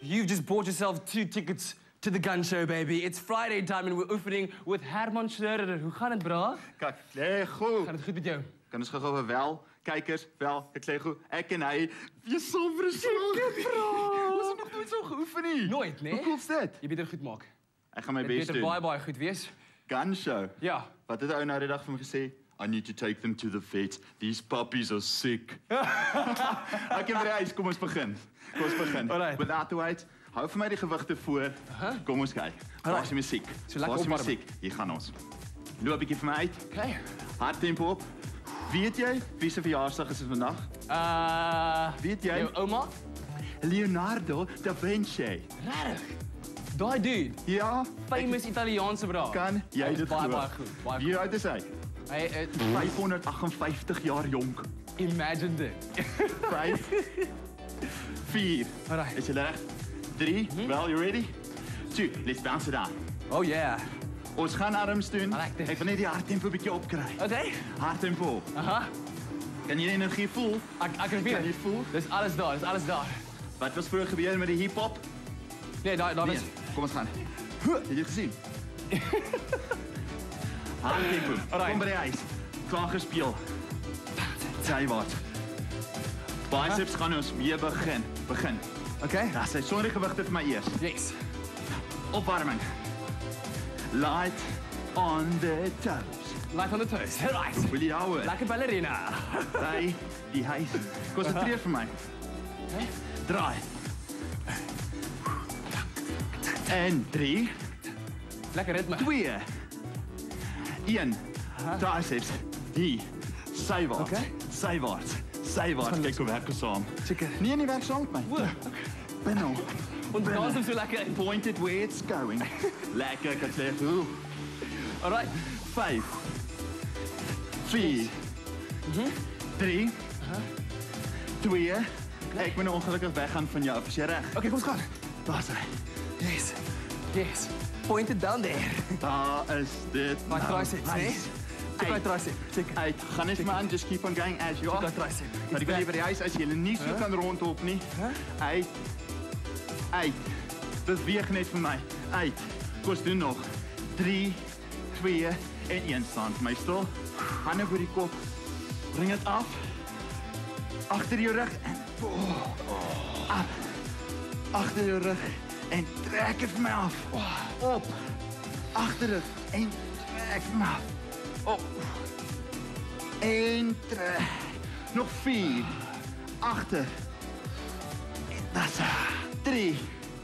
You've just bought yourself 2 tickets to the gun show, baby. It's Friday time and we're opening with Herman Schreuder. Hoe gaan het, bro? Kijk, nee, goed. Gaat het goed met jou? Kan ons gou wel, kijkers, wel, ek sê goed, ek en hy, jy somber is bro. Ons het nog nooit zo geoefen nie. Nooit, nee? Hoe cool is dit? Je beter goed maak. Ek gaan my Dit best beter doen. baie goed wees. Gun show. Ja. Wat het ou nou die dag vir my gesê? I need to take them to the vet. These puppies are sick. Ek het reis, kom ons begin. Kom ons begin. Alright. Without the wait, hou vir my die gewigte voor. Kom ons kyk. Waar is die musiek? So lekker Waar is die opwarm. musiek? Hier gaan ons. Loop 'n bietjie vir my uit. Okay. Hard tempo op. Weet jy wie se verjaarsdag is vandag? Weet jy? Jou ouma? Leonardo da Vinci. Regtig? Daai dude. Ja, Famous Italiaanse bra. kan jy dit baie, glo? baie goed. Baie Wie oud is hy? goed. Hy 558 jaar jonk. imagine dit. 5 4. Alright. Is jy reg? 3. Well, you ready? 2. Let's bounce it out. Oh yeah. Ons gaan arms doen. I like this. Ek wil net die harttempo bietjie opkry. Okay. Harttempo. Aha. Kan jy die energie voel? Ek kan Kan jy weet. voel? Dis alles daar, dis alles daar. Wat was vroeër gebeur met die hip-hop? Nee, daar Nee, is. kom ons gaan. Het jy dit gesien? Harttempo. Alright. Kom by die huis. Klaar gespeel. Sywaarts. Biceps gaan ons weer begin. Begin. Okay. Ja, sy sonder gewigte vir my eers. Yes. Opwarming. Light on the toes. Light on the toes. Right. Wil jy hou? Lekker ballerina. By die huis. Konsentreer vir my. Draai. En 3, Lekker ritme. 2, 1. Triceps. Hier. Sywaarts. Okay. Sywaarts. Sywaarts. Kyk hoe werk ons saam. Seker. Nee, nie werk saam met my. Binne. Ons dans hom so lekker in. Pointed where it's going. Lekker, ek het sê. Oeh. Alright. 5, 4, 3, 2. Ek moet nou ongelukkig weggaan van jou. Is jy reg? Okay, kom ons gaan. Daar's hy. Yes. Yes. Point it down there. Daar is dit. My nou. triceps, nee? Nice. Check my Uit. tricep. Check. Uit. Gaan net maar aan, just keep on going as you Check my are. tricep. Maar ek wil nie by die huis as jy nie so kan rondhop nie. Uit. Uit. Beweeg net vir my. Uit. Kom ons doen nog. 3, 2 en 1 staan. My stil. Hande oor die kop. Bring dit af. Agter jou rug en af. Agter jou rug en trek dit vir my af. Op. Agter dit en trek vir my af. Op. En trek. Nog 4. Agter. En that's 3.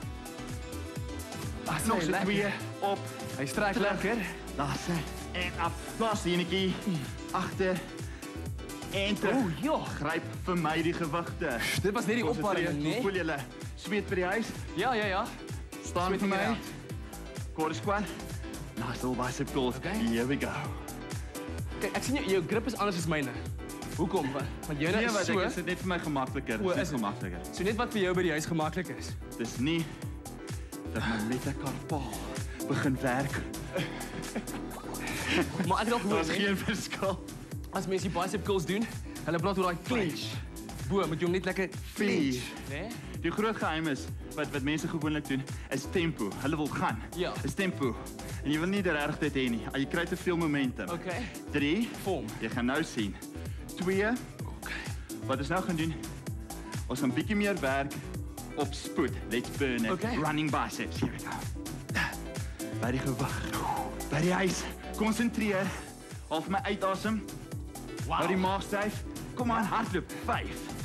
Nog so 2 op. Hy strek Terug. lekker. Daar's hy. En af. Los die enetjie. Agter. En terug. Oh, ja. Gryp vir my die gewigte. Dit was net die opwarming, Hoe nee? voel julle? Sweet by die huis? Ja, ja, ja. Staan vir Sweating it my. out. Quarter squat. Nice little bicep curls. Okay. Here we go. Kyk, ek sien jou grip is anders as myne. Hoekom? Want joune Nee, is wat so. ek is dit net vir my gemakliker. O, Dit is is dit? gemakliker. So net wat vir jou by die huis gemaklik is. Dis nie dat my metacarpaal begin werk. Maar ek het al gehoor, Daar's nee, geen verskil. as mense die bicep curls doen, hulle praat oor daai clinch. Bo, moet jy hom net lekker clinch, né? Die groot geheim is wat mense gewoonlik doen is tempo. Hulle wil gaan. Ja. Is tempo. En jy wil nie regtig dit hê nie. Jy kry te veel momentum. Okay. 3. Vorm. Jy gaan nou sien. 2. Okay. Wat ons nou gaan doen, ons gaan bietjie meer werk op spoed. Let's burn it. Okay. Running biceps. Here we go. By die gewig. By die huis. Konsentreer. Haal vir my uitasem. Hou die maag styf. Kom aan, hardloop. 5.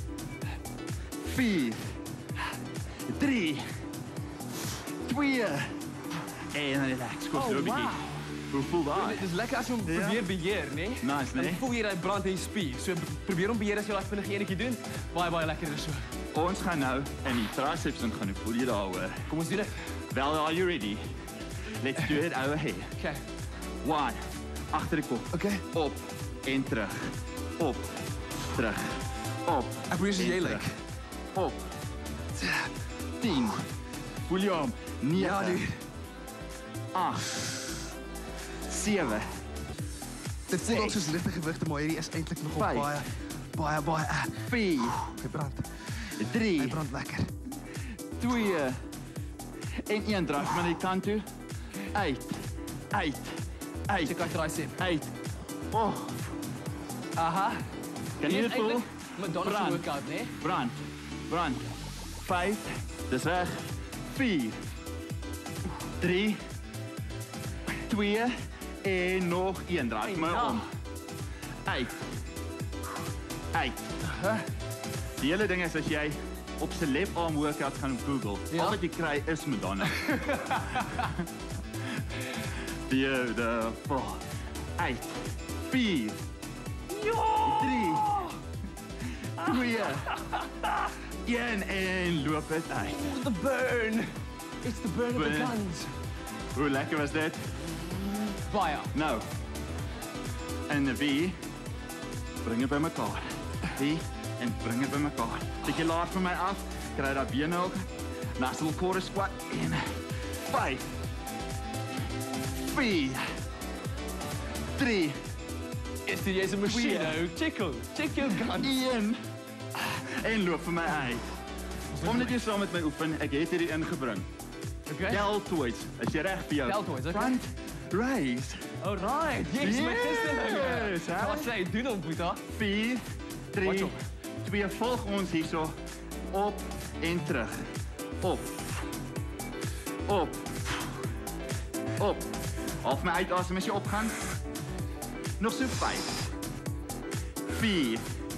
4. 3. 2. En relax. Kom Oh, so 'n bietjie. wow. Hoe voel daai? Dit is lekker as jy hom Ja. probeer beheer, né? Nice, nee. Dan voel jy daai brand in jou spier. So probeer hom beheer as jy daai vinnige enetjie doen. Baie lekker is so. Ons gaan nou in die triceps ingaan. Hoe voel jy daaroor? Kom ons doen dit. Well, are you ready? Let's do it over here. Okay. 1. Agter die kop. Okay. Op en terug. Op. Terug. Op. Ek probeer soos en jy terug. lyk. Op. 10. Voel jy hom? 9. Ja, dude. 8. 7. Dit voel ook soos ligte gewigte, maar hierdie is eintlik nogal Vyf. baie 4. hy brand. 3. Hy brand lekker. 2 en 1 draai maar na die kant toe. Uit. Check out tricep. Uit. Oh, Aha. kan jy dit voel? McDonald's Brand. workout, nee? Brand. 5, dis reg. 4, 3, 2 en nog 1 draai maar om. Uit. Die hele ding is as jy op celeb arm workouts gaan op Google, Ja? al wat jy kry is Madonna. Beautiful. Uit. 4, 3, 2, 1 en loop dit uit. The burn. It's the burn of the Burn. guns. Hoe lekker was dit? Baie. Nou. En wie bring dit bymekaar. Wie en bring dit bymekaar. Bietjie laag van my af, kry daai bene ook. Muscle core squat in 5 4 3 Is dit jy's 'n masjien nou? Check your guns. 1 en loop vir my uit. Omdat jy saam met my oefen, ek het hierdie ingebring. Okay. Deltoids, is jy reg vir jou? Deltoids, okay. Front raise. Alright. Yes, my gister. Yes, hè? Wat sê, doen hom, Boeta. 4 3 Watch op. 2 volg ons hierso op en terug. Op. Half my uitasem as jy opgaan. Nog so 5 4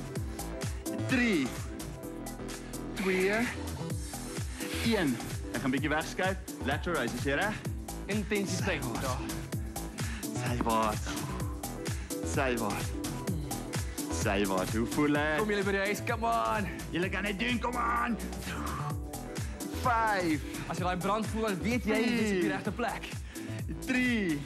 3 2 1. Ek gaan bietjie wegskuif. Lateral raise, is jy reg? Intensiteit, Boeta. Sy wat. Hoe voel ek? Kom julle by die huis, come on. Julle kan dit doen, kom aan. 5 As jy daai brand voel, dan weet jy dis op die regte plek. 3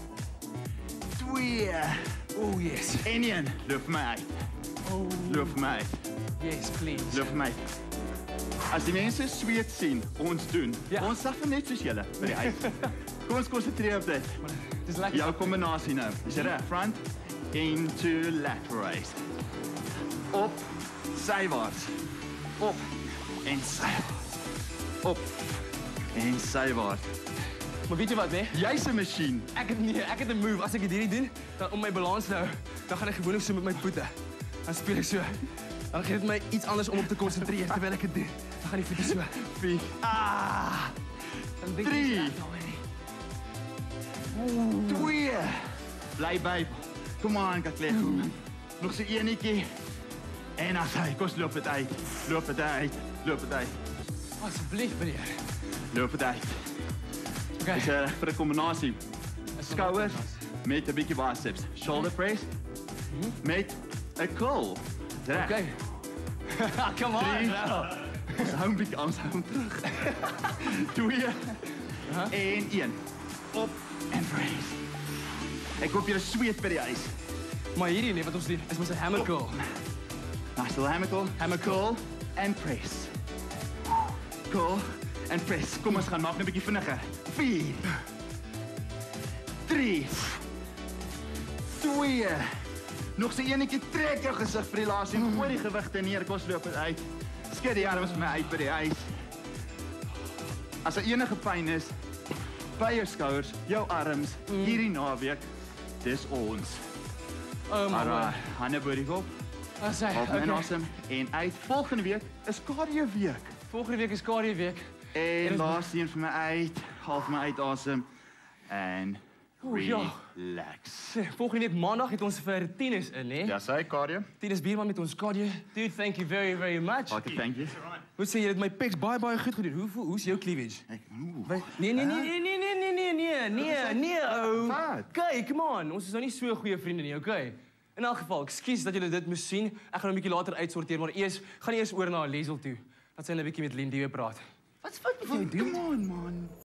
2 Oh yes. en 1. Loop vir my uit. Oh Loop vir my uit. yes, please. Loop vir my. As die mense sweet sien, ons doen. Ja. Ons suffer net soos julle by die huis. Kom ons konsentreer op dit. Dis lekker. Jou kombinasie nou. Is jy reg? Front into lateral raise. Op, sywaarts. Op en sywaarts. Op en sywaarts. Maar weet jy wat, nee? Jy's 'n masjien. Ek het 'n move. As ek dit hierdie doen, dan om my balans te hou, dan gaan ek gewoonlik so met my voete. Dan speel ek so. Dan gee dit my iets anders om op te konsentreer terwyl ek dit doen. Dan gaan die voete so. 4 Dan dink 3 ek 2 Bly by. Kom aan, Katlego. Nog so eenetjie. En as hy kos loop dit uit. Loop dit uit. asseblief meneer. Loop dit uit. Okay. Dis reg vir 'n kombinasie. Skouers met 'n bietjie biceps. Shoulder press met 'n curl. Reg. Okay. Come on. 3 Nou. Ons hou 'n bietjie ons hou hom terug. 2 en 1. Op en press. Ek hoop jy sweet by die huis. Maar hierdie nee wat ons doen is met 'n hammer curl. Nice little hammer curl. Hammer curl. And press. Curl and press. Kom ons gaan maak 'n bietjie vinniger. 4 3 2 Nog so eenetjie, trek jou gesig vir die laaste en gooi die gewigte neer. Kom ons loop dit uit. Skud die arms vir my uit by die huis. As daar enige pyn is by jou skouers, jou arms, hierdie naweek, dis ons. Oh my Alraai, god. hande bo die kop. As hy. Op en Okay. asem en uit. Volgende week is cardio week. Volgende week is cardio week. En laaste een vir my uit, half my uitasem en ja. relax. Volgende week maandag het ons vir tennis in, hè? Ja, sê cardio. Tennis bierman met ons cardio. Dude, thank you very very much. Okay, thank you. Hoe sê jy dit my pecs baie goed gedoen. Hoe's jou cleavage? Nee. Oh. Wat? Kyk, come on. Ons is nou nie so goeie vriende nie, okay? In elk geval, ekskuus dat julle dit moes sien. Ek gaan 'n bietjie later uitsorteer, maar gaan eers oor na Lesel toe. Dat sy net 'n bietjie met Lindie praat. Wat's fout met jou, dude? Come on, man.